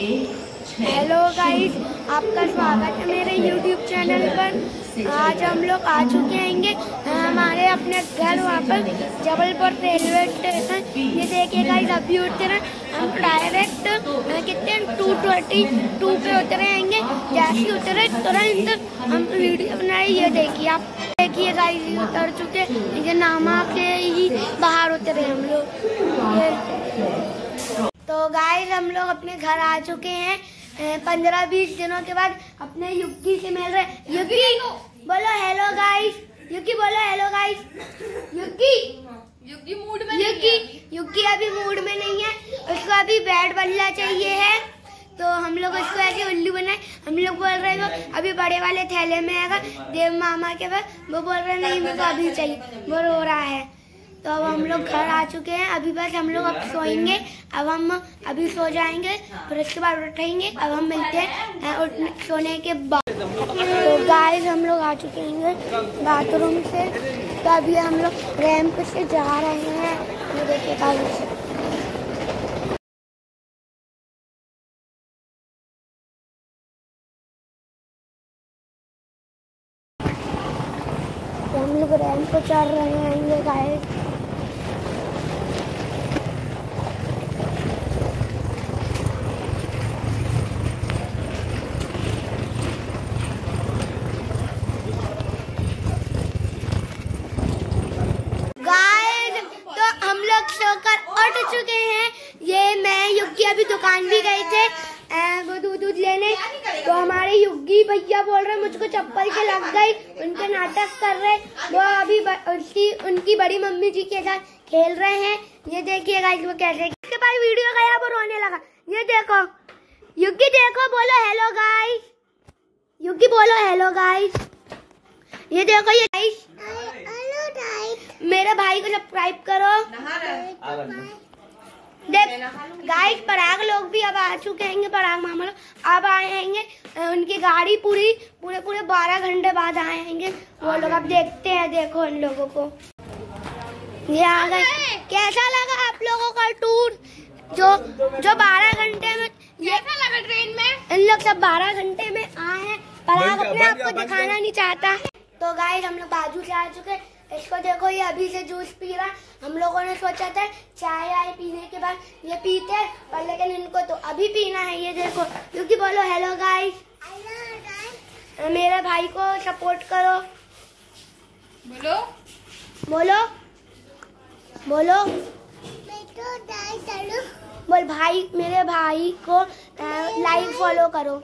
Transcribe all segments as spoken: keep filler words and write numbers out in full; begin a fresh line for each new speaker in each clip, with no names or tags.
Hello guys, आपका स्वागत है मेरे यूट्यूब चैनल पर। आज हम लोग आ चुके हैंगे हमारे अपने घर वहाँ पर जबलपुर रेलवे स्टेशन। ये देखिए गाइस, अभी उतरे हम डायरेक्ट कितने टू ट्वेंटी टू पे उतरे हैंगे। जैसे उतरे तुरंत हम वीडियो बनाए। ये देखिए, आप देखिए गाइस, उतर चुके ये नामा के ही बाहर उतरे हम लोग। तो गाइस, हम लोग अपने घर आ चुके हैं पंद्रह बीस दिनों के बाद। अपने युक्ति से मिल रहे। युक्ति बोलो हेलो गाइस। युक्ति बोलो हेलो गाइस। युक्ति
युक्ति मूड में
युक्ति युक्ति अभी मूड में नहीं है। उसको अभी बैट बल्ला चाहिए है, तो हम लोग उसको ऐसे उल्लू बनाए। हम लोग बोल रहे हैं वो अभी बड़े वाले थैले में आएगा देव मामा के पास। वो बोल रहे नहीं, मुझको अभी चाहिए, वो रो रहा है। तो अब हम लोग घर आ चुके हैं। अभी बस हम लोग अब सोएंगे। अब हम अभी सो जाएंगे, फिर उसके बाद उठेंगे। अब हम मिलते हैं सोने के बाद। तो गाइस, हम लोग आ चुके हैं बाथरूम से। तो अभी हम लोग रैंप से जा रहे हैं। ये देखिए गाइस, तो हम लोग रैंप पे चढ़ रहे हैं। ये गाइस, सोकर उठ चुके हैं। ये मैं युग्गी अभी दुकान भी गए थे वो दूध दूध लेने। तो हमारे युग्गी भैया बोल रहे मुझको चप्पल से लग गई। उनके नाटक कर रहे। वो अभी उसकी उनकी बड़ी मम्मी जी के साथ खेल रहे हैं। ये देखिए गाइस, वो कैसे इसके बाद वीडियो गया, वो रोने लगा। ये देखो युग्गी, देखो, बोलो हेलो गाइस। युग्गी बोलो हेलो गाइस। ये देखो ये गाइस, मेरे भाई को सब्सक्राइब करो। देख गाइस, पराग लोग भी अब आ चुके हैं। पराग मामा लोग अब आएंगे। उनकी गाड़ी पूरी पूरे पूरे बारह घंटे बाद आएंगे वो लोग। अब देखते हैं, देखो इन लोगों को। ये आ गए। कैसा लगा आप लोगों का टूर? जो जो बारह घंटे में, कैसा लगा ट्रेन में? इन लोग सब बारह घंटे में आए हैं। पराग अपने आप को दिखाना नहीं चाहता। तो गाइस, हम लोग बाजू से आ चुके हैं। इसको देखो, ये अभी से जूस पी रहा। हम लोगों ने सोचा था चाय आए पीने के बाद ये पीते हैं, पर लेकिन इनको तो अभी पीना है। ये देखो, क्योंकि बोलो हेलो गाइस। मेरे भाई को सपोर्ट करो।
बोलो
बोलो बोलो बोल भाई, मेरे भाई को लाइक फॉलो करो।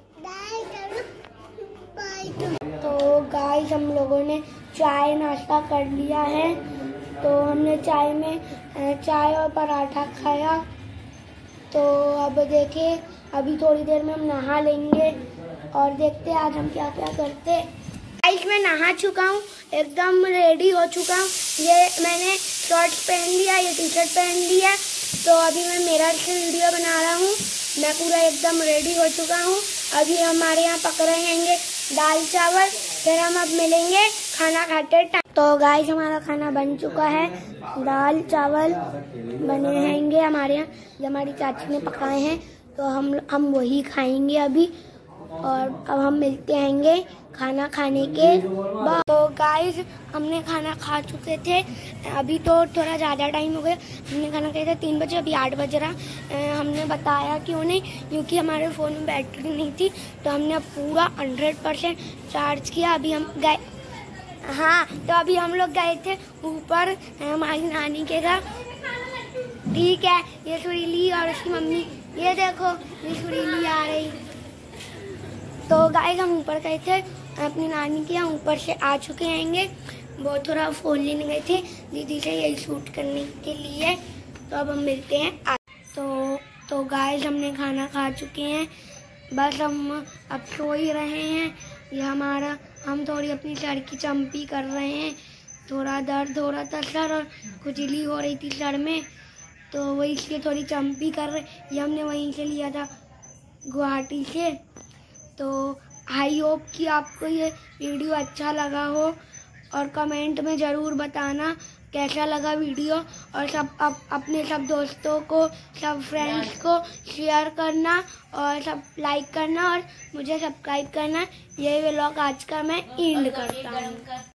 तो गाइस, हम लोगों ने चाय नाश्ता कर लिया है। तो हमने चाय में चाय और पराठा खाया। तो अब देखिए, अभी थोड़ी देर में हम नहा लेंगे और देखते हैं आज हम क्या क्या करते। गाइस, मैं नहा चुका हूँ, एकदम रेडी हो चुका हूँ। ये मैंने शॉर्ट्स पहन लिया, ये टी शर्ट पहन लिया। तो अभी मैं मिरर से वीडियो बना रहा हूँ। मैं पूरा एकदम रेडी हो चुका हूँ। अभी हमारे यहाँ पक रहे हैं दाल चावल, फिर हम अब मिलेंगे खाना खाते टाइम। तो गाइस, हमारा खाना बन चुका है। दाल चावल बने हैंगे हमारे यहाँ, जो हमारी चाची ने पकाए हैं। तो हम हम वही खाएंगे अभी। और अब हम मिलते हैंगे खाना खाने के बाद। तो गाइस, हमने खाना खा चुके थे। अभी तो थोड़ा ज़्यादा टाइम हो गया। हमने खाना खाया था तीन बजे, अभी आठ बज रहा। हमने बताया क्यों नहीं, क्योंकि हमारे फ़ोन में बैटरी नहीं थी। तो हमने पूरा हंड्रेड परसेंट चार्ज किया। अभी हम गए, हाँ, तो अभी हम लोग गए थे ऊपर हमारी नानी के घर। ठीक है, ये सुरीली और उसकी मम्मी, ये देखो ये सुरीली आ रही। तो गाइस, हम ऊपर गए थे अपनी नानी के यहाँ, ऊपर से आ चुके हैंगे। वो थोड़ा फ़ोन लेने गए थे दीदी से, यही शूट करने के लिए। तो अब हम मिलते हैं आ। तो तो गाइस, हमने खाना खा चुके हैं। बस हम अब सो ही रहे हैं। ये हमारा, हम थोड़ी अपनी सर की चंपी कर रहे हैं। थोड़ा दर्द हो रहा था सर और खुजली हो रही थी सर में, तो वही इसलिए थोड़ी चंपी कर रहे। ये हमने वहीं से लिया था, गुवाहाटी से। तो आई होप कि आपको ये वीडियो अच्छा लगा हो और कमेंट में ज़रूर बताना कैसा लगा वीडियो, और सब अप, अपने सब दोस्तों को, सब फ्रेंड्स को शेयर करना और सब लाइक करना और मुझे सब्सक्राइब करना। ये व्लॉग आज का मैं एंड करता हूँ।